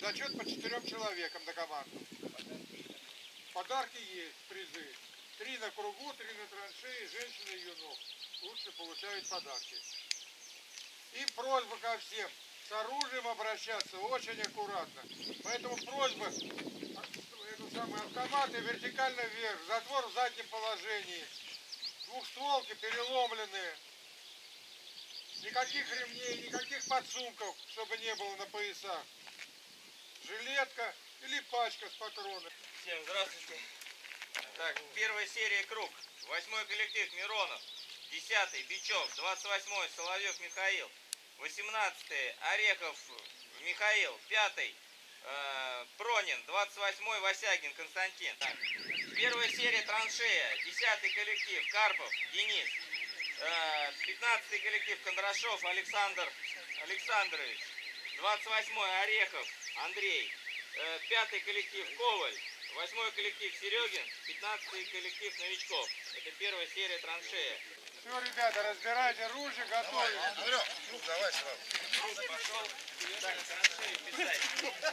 зачет по 4 человекам на команду. Подарки есть, призы. 3 на кругу, 3 на траншеи, женщины и юнок. Лучше получают подарки. И просьба ко всем. С оружием обращаться очень аккуратно. Поэтому просьба, автоматы вертикально вверх, затвор в заднем положении, двухстволки переломленные, никаких ремней, никаких подсумков, чтобы не было на поясах, жилетка или пачка с патронами. Всем здравствуйте. Так, первая серия круг, 8-й коллектив Миронов, 10-й Бичев, 28-й Соловьев Михаил, 18-й Орехов Михаил, 5-й Пронин, 28-й Васягин Константин. Так, первая серия траншея, 10-й коллектив Карпов Денис, 15-й коллектив Кондрашов Александр Александрович, 28-й Орехов Андрей, 5-й коллектив Коваль, 8-й коллектив Серегин, 15-й коллектив Новичков. Это первая серия траншея. Все, ребята, разбирайте оружие, готовы. Андрюх, давай сразу. Пошел. Так, траншею писать.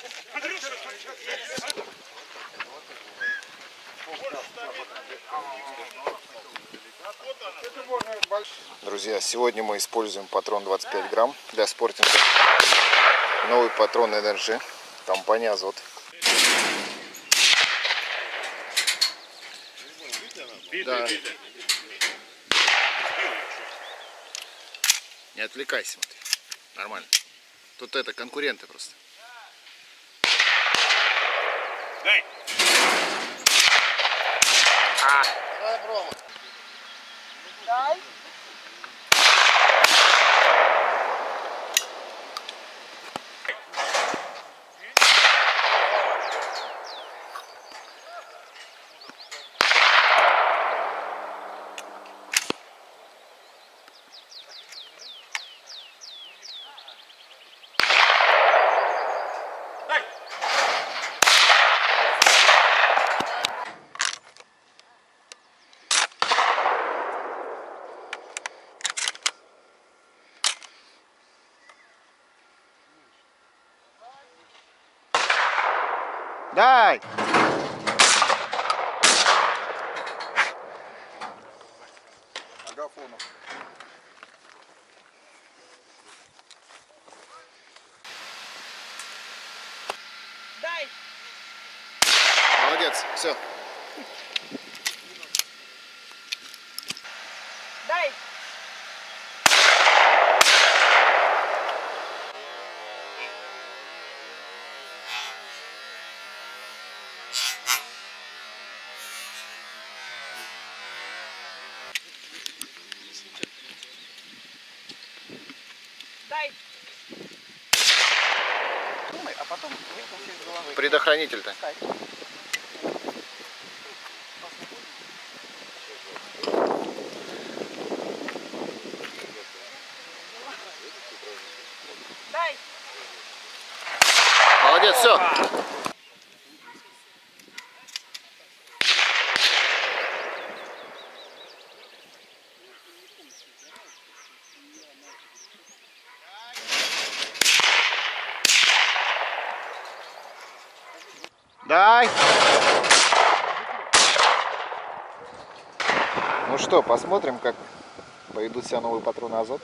Друзья, сегодня мы используем патрон 25 грамм для спортинга. Новый патрон Energy, компания Азот. Да. Не отвлекайся, смотри. Нормально. Тут это конкуренты просто. Дай! Дай, Брома. Дай. Дай! Агафонов. Дай. Молодец, все. Дай. Дай. Думай, а потом выпусти из головы. Предохранитель-то. Дай. Молодец, все. Дай. Ну что, посмотрим, как поведут себя новые патроны Азот.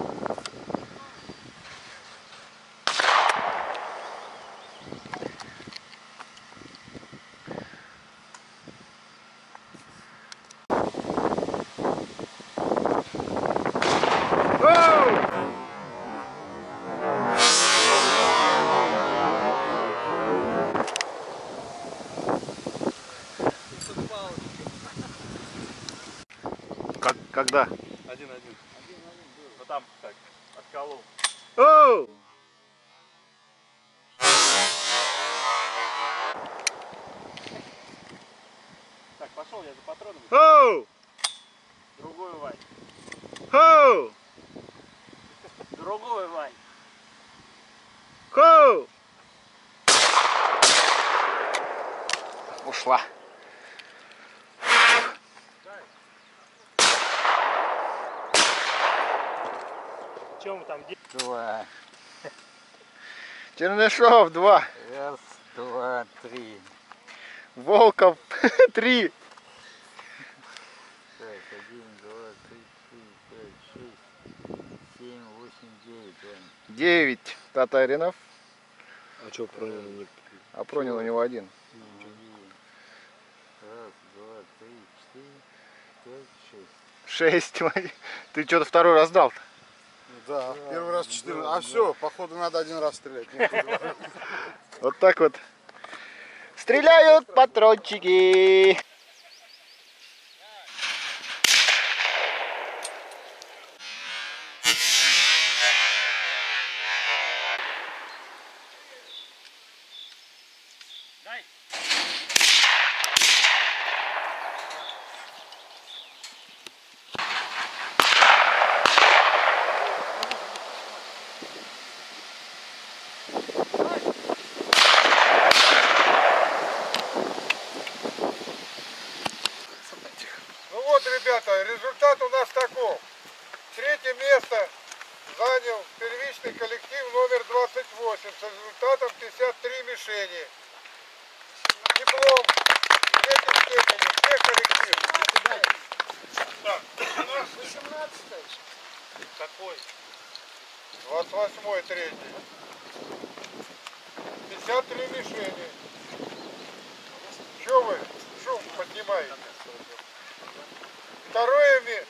Когда? Один. Ну там так, отколол. Оу! Так, пошел я за патроном. Оу! Другой Вань. Оу! Другой Вань. Оу! Ушла. Чем вы там делаете? Давай. Чернышов 2. Раз, два, три. Волков 3. Так, 1, 2, 3, 4, 5, 6, 7, 8, 9. 9. Татаринов. А что Пронин не... А Пронин у него 1. 1, 2, 3, 4, 5, 6. 6. Ты что-то второй раз дал. Да, первый раз 14. А все, походу надо один раз стрелять. Вот так вот. Стреляют патрончики. Ну вот, ребята, результат у нас таков. Третье место занял первичный коллектив номер 28 с результатом 53 мишени. Диплом третьей степени, все коллективы. Так, у нас 18-й. Какой? 28-й третий. 53 мишени. Че вы шум поднимаете? Второе место.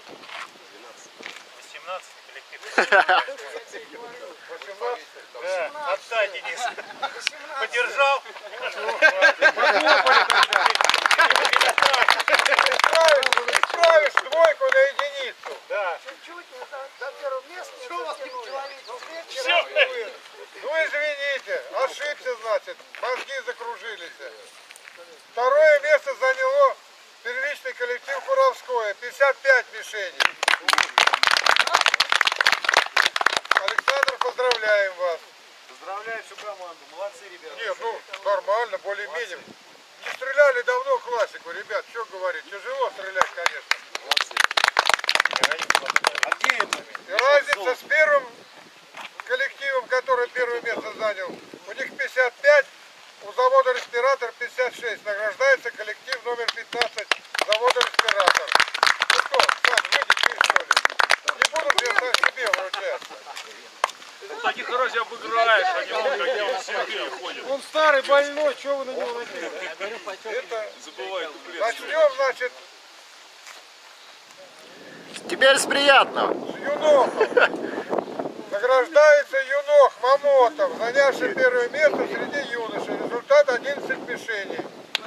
18 коллектив. 18. Да, отдай, Денис. Поддержал? Исправишь двойку на единицу. Да. Ну извините, ошибся, значит, мозги закружились. Второе место заняло первичный коллектив Куровское, 55 мишеней. Александр, поздравляем вас. Поздравляю всю команду. Молодцы, ребята. Нет, ну нормально, более-менее. Не стреляли давно классику, ребят, что говорить, тяжело стрелять, конечно. А где это? И разница с первым коллективом, который первое место занял, у них 55, у завода «Респиратор» 56. Награждается коллектив номер 15 завода «Респиратор». Ну что, Сань, выйди, что ли? Не буду себе вручать. Таких разве обыграешь, они вон какие он себе ходят. Он старый, больной, что вы на него надели? Это... Забывают. Начнем, значит, Теперь с приятного. с Юнохом. Награждается Юнох Мамотов, занявший первое место среди юношей. Результат 11 мишеней.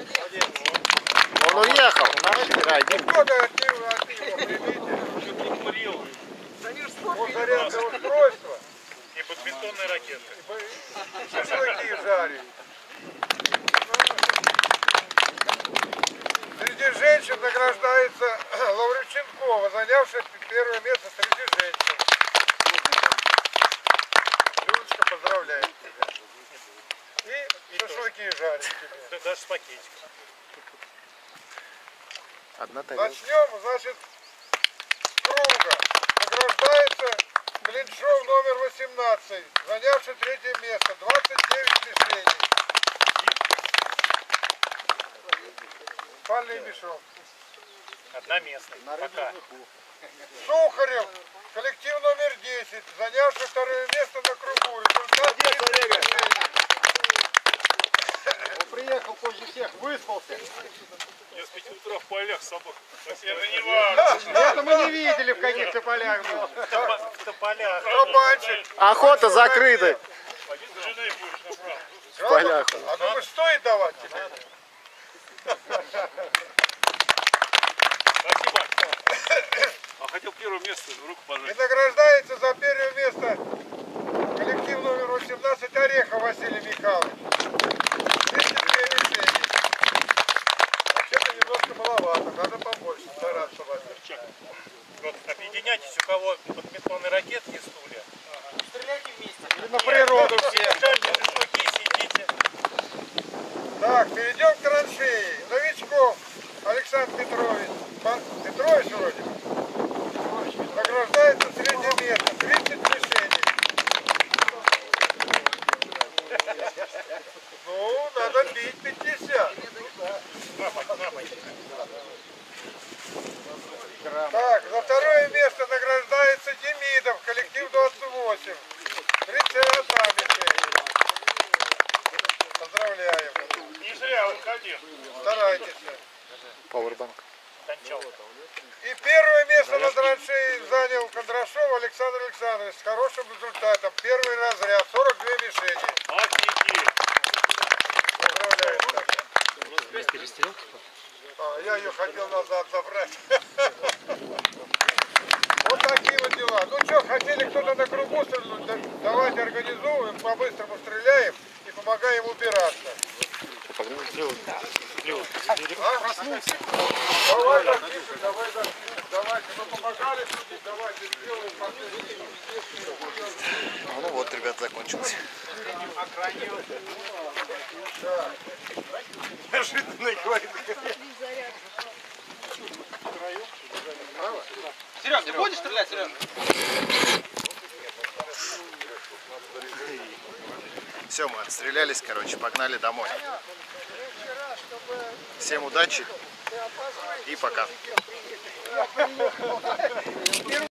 Он уехал. Нахер один. Кто-то от него примите. Вот зарядное устройство. И подбетонная ракетка. Шашлыки жарить. Среди женщин награждается Лавриченкова, занявшая первое место среди женщин. Людочка, поздравляем тебя. И шашлыки жарить тебе. Даже с пакетиком. Одна тарелка. Начнем, значит, с круга. Награждается Клиншов номер 18, занявший третье место, 29 мишеней. Спальный мешок. Одноместный. Пока. Сухарев, коллектив номер 10, занявший второе место на кругу. Результат 30 мишеней. Приехал позже всех, выспался. Я с 5 утра в полях с собой. Это не важно. Это мы не видели, в каких-то полях был. В тополях. Кабанчик. Охота закрыта. С женой будешь направо. В полях. А думаешь, стоит давать тебе? Спасибо. А хотел первое место в руку И пожать. награждается за первое место коллектив номер 18 Орехов Василий Михайлович. 202 мишени. Вообще-то немножко маловато, надо побольше стараться, Вася. Вот, объединяйтесь, у кого подбетонные ракетки и стулья. Стреляйте вместе. И на природу все. Держите шашлыки, сидите. Так, перейдем к траншеи. Новичков Александр Петрович. Петрович вроде. Награждается среднее место. 8. 31 мишень. Поздравляем. Не зря выходил. Старайтесь. Пауэрбанк. И первое место на траншеи занял Кондрашов Александр Александрович с хорошим результатом. Первый разряд, 42 мишени. Офигеть. Поздравляем. Я ее хотел назад забрать. Вот такие вот дела. Ну что, хотели кто-то на кругу стрельнуть? Давайте организовываем, по-быстрому стреляем и помогаем убираться. Давай, давайте, мы помогали судить, давайте сделаем последний. Ну вот, ребят, закончилось. Неожиданный говорит. Серег, ты будешь стрелять, Серег? Все, мы отстрелялись, короче, погнали домой. Всем удачи и пока.